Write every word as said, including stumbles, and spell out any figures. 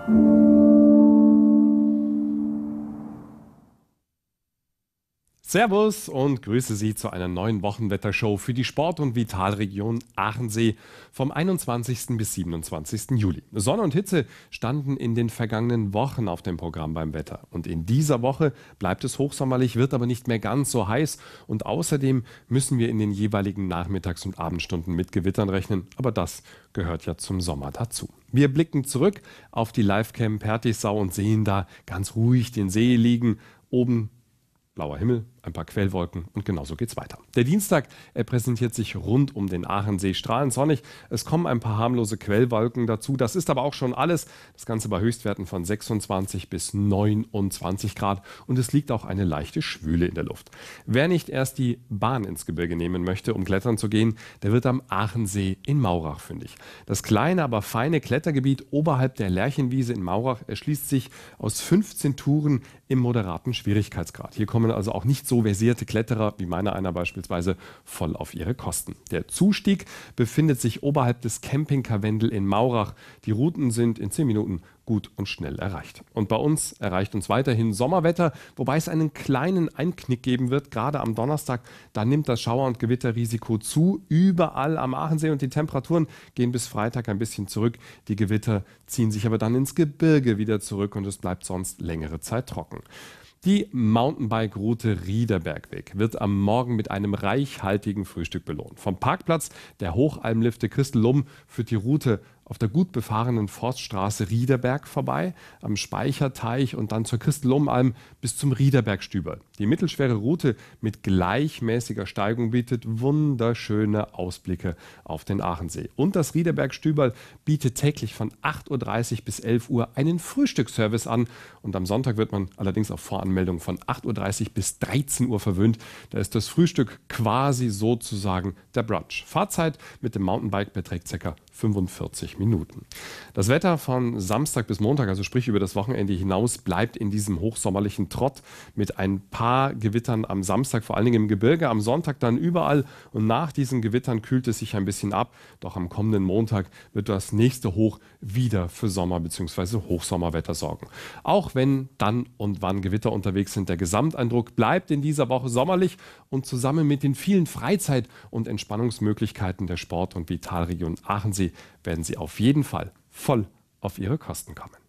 Servus und grüße Sie zu einer neuen Wochenwettershow für die Sport- und Vitalregion Aachensee vom einundzwanzigsten bis siebenundzwanzigsten Juli. Sonne und Hitze standen in den vergangenen Wochen auf dem Programm beim Wetter. Und in dieser Woche bleibt es hochsommerlich, wird aber nicht mehr ganz so heiß. Und außerdem müssen wir in den jeweiligen Nachmittags- und Abendstunden mit Gewittern rechnen. Aber das gehört ja zum Sommer dazu. Wir blicken zurück auf die Livecam Pertisau und sehen da ganz ruhig den See liegen. Oben blauer Himmel, ein paar Quellwolken und genauso geht's weiter. Der Dienstag, er präsentiert sich rund um den Aachensee strahlend sonnig. Es kommen ein paar harmlose Quellwolken dazu. Das ist aber auch schon alles. Das Ganze bei Höchstwerten von sechsundzwanzig bis neunundzwanzig Grad und es liegt auch eine leichte Schwüle in der Luft. Wer nicht erst die Bahn ins Gebirge nehmen möchte, um klettern zu gehen, der wird am Aachensee in Maurach fündig. Das kleine, aber feine Klettergebiet oberhalb der Lerchenwiese in Maurach erschließt sich aus fünfzehn Touren im moderaten Schwierigkeitsgrad. Hier kommen also auch nicht so versierte Kletterer, wie meiner einer beispielsweise, voll auf ihre Kosten. Der Zustieg befindet sich oberhalb des Camping Karwendel in Maurach. Die Routen sind in zehn Minuten gut und schnell erreicht. Und bei uns erreicht uns weiterhin Sommerwetter, wobei es einen kleinen Einknick geben wird, gerade am Donnerstag. Da nimmt das Schauer- und Gewitterrisiko zu, überall am Aachensee, und die Temperaturen gehen bis Freitag ein bisschen zurück. Die Gewitter ziehen sich aber dann ins Gebirge wieder zurück und es bleibt sonst längere Zeit trocken. Die Mountainbike-Route Riederbergweg wird am Morgen mit einem reichhaltigen Frühstück belohnt. Vom Parkplatz der Hochalmlifte Christel-Lumm führt die Route auf der gut befahrenen Forststraße Riederberg vorbei, am Speicherteich und dann zur Christel-Lumm-Alm bis zum Riederbergstüberl. Die mittelschwere Route mit gleichmäßiger Steigung bietet wunderschöne Ausblicke auf den Aachensee. Und das Riederbergstüberl bietet täglich von acht Uhr dreißig bis elf Uhr einen Frühstücksservice an. Und am Sonntag wird man allerdings auf Voranmeldung von acht Uhr dreißig bis dreizehn Uhr verwöhnt. Da ist das Frühstück quasi sozusagen der Brunch. Fahrzeit mit dem Mountainbike beträgt ca. fünfundvierzig Minuten. Das Wetter von Samstag bis Montag, also sprich über das Wochenende hinaus, bleibt in diesem hochsommerlichen Trott mit ein paar Gewittern am Samstag, vor allen Dingen im Gebirge, am Sonntag dann überall, und nach diesen Gewittern kühlt es sich ein bisschen ab. Doch am kommenden Montag wird das nächste Hoch wieder für Sommer- bzw. Hochsommerwetter sorgen. Auch wenn dann und wann Gewitter unterwegs sind, der Gesamteindruck bleibt in dieser Woche sommerlich, und zusammen mit den vielen Freizeit- und Entspannungsmöglichkeiten der Sport- und Vitalregion Aachensee werden Sie auf jeden Fall voll auf Ihre Kosten kommen.